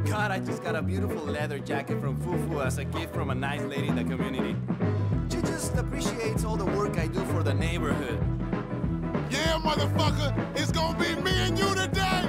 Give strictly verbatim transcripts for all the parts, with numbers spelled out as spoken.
God, I just got a beautiful leather jacket from Fufu as a gift from a nice lady in the community. She just appreciates all the work I do for the neighborhood. Yeah, motherfucker, it's gonna be me and you today!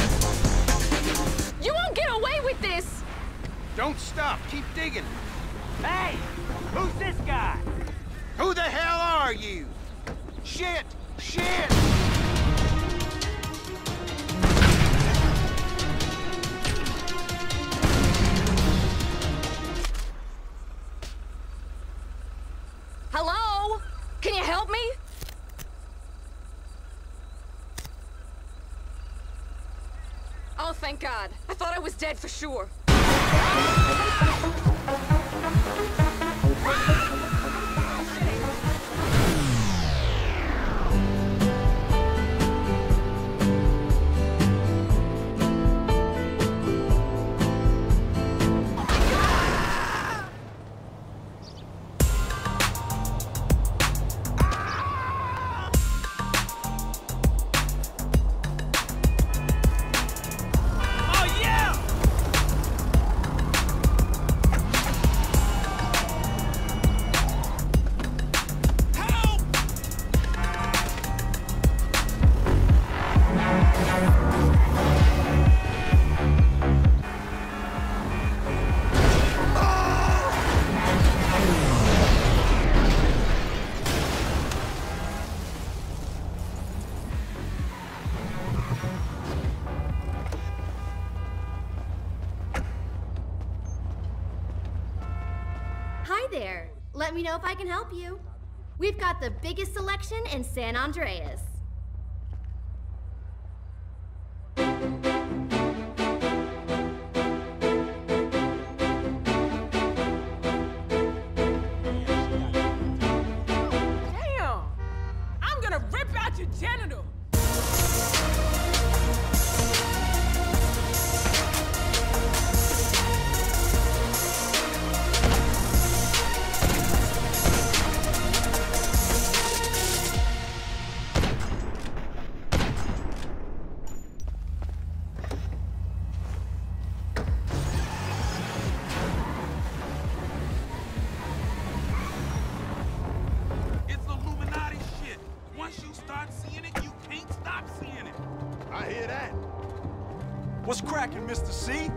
Don't stop. Keep digging. Hey! Who's this guy? Who the hell are you? Shit! Shit! Hello? Can you help me? Oh, thank God. I thought I was dead for sure. Hi there. Let me know if I can help you. We've got the biggest selection in San Andreas. Damn! I'm gonna rip out your genital! I hear that. What's cracking, Mister C?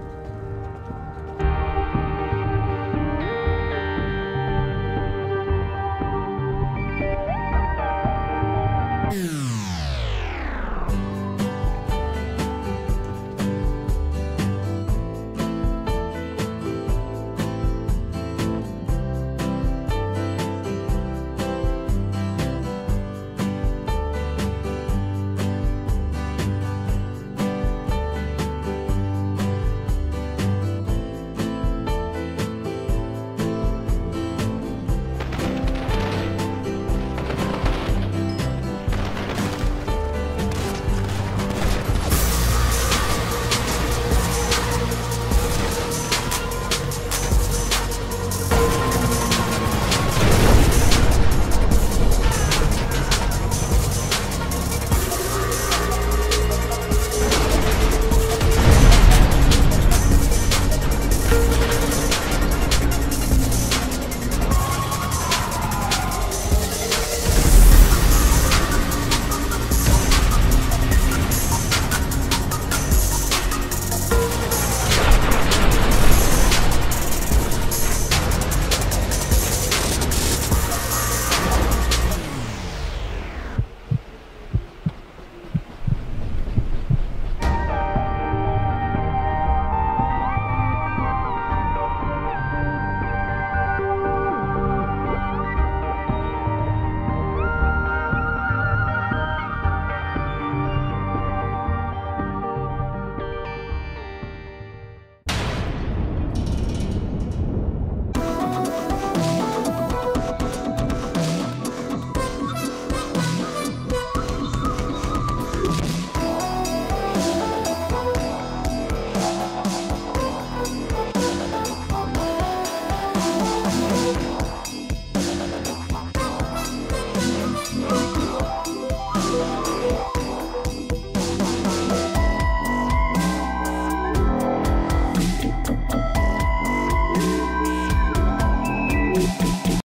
We'll be right back.